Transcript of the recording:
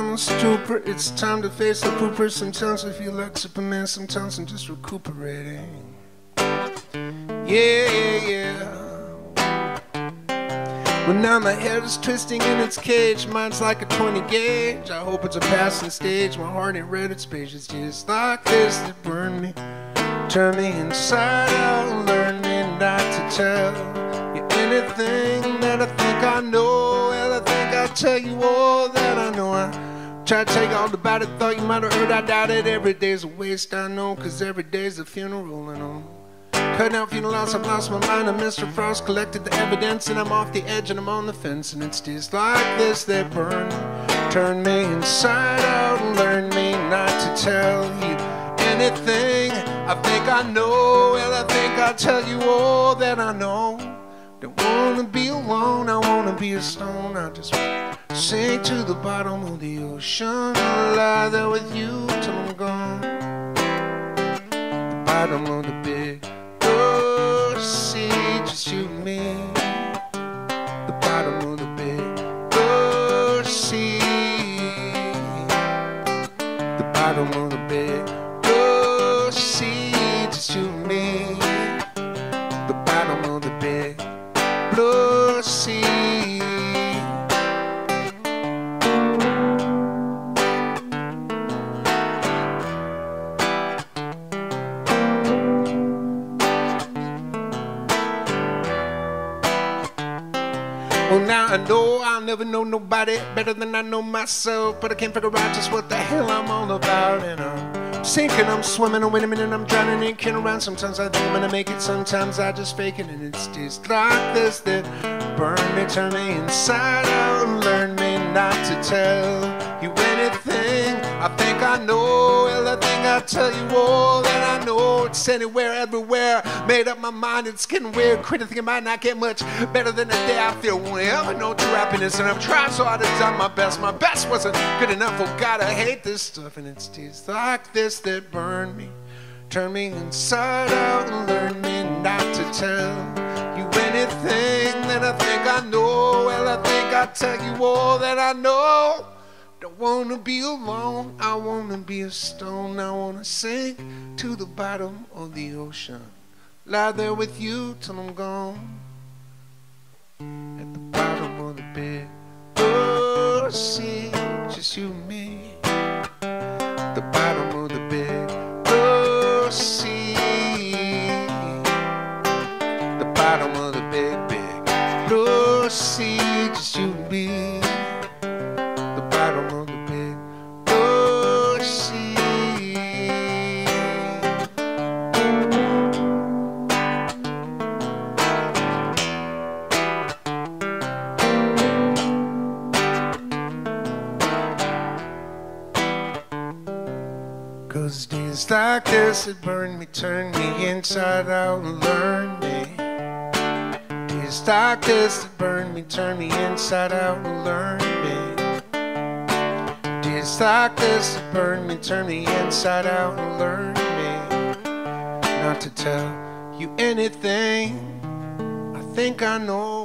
on, stupor. It's time to face the pooper. Sometimes I feel like Superman, sometimes I'm just recuperating. Yeah. Well, now my head is twisting in its cage. Mine's like a 20 gauge. I hope it's a passing stage. My heart ain't read its pages. Just like this that burn me, turn me inside out, learn me not to tell you anything that I think I know. Well, I think I'll tell you all that I know. I try to take all about it, thought you might have heard, I doubt it. Every day's a waste, I know, cause every day's a funeral, I know. Cut out funeral loss, I've lost my mind. And Mr. Frost collected the evidence, and I'm off the edge and I'm on the fence. And it's just like this that burn me, turn me inside out, and learn me not to tell you anything I think I know. Well, I think I'll tell you all that I know. Don't wanna be alone, I wanna be a stone. I just sink to the bottom of the ocean, I'll lie there with you till I'm gone. The bottom of the big sea, just you and me. The bottom of the big sea. The bottom of the big sea, just you and me. The bottom of the big blue sea. Well, now I know I'll never know nobody better than I know myself, but I can't figure out just what the hell I'm all about. And I'm sinking, I'm swimming, and wait a minute, I'm drowning and kidding around. Sometimes I think I'm gonna make it, sometimes I just fake it. And it's just like this that burn me, turn me inside out, and learn me not to tell you anything I think I know. Well, I think I'll tell you all that I know. It's anywhere, everywhere, made up my mind, it's getting weird. Quit thinking it might not get much better than the day I feel. Well, I know true happiness, and I've tried so hard to done my best. My best wasn't good enough, oh God, I hate this stuff. And it's tears like this that burn me, turn me inside out, and learn me not to tell you anything that I think I know. Well, I think I'll tell you all that I know. Don't wanna be alone, I wanna be a stone. I wanna sink to the bottom of the ocean, lie there with you till I'm gone. At the bottom of the big sea, just you and me. The bottom of the big sea. The bottom of the big blue sea, just you and me. The bottom of the big blue sea. Cause days like this that burn me, turn me inside out, and learn me. Days like this that burn me, turn me inside out, and learn me. Days like this that burn me, turn me inside out, and learn me not to tell you anything I think I know.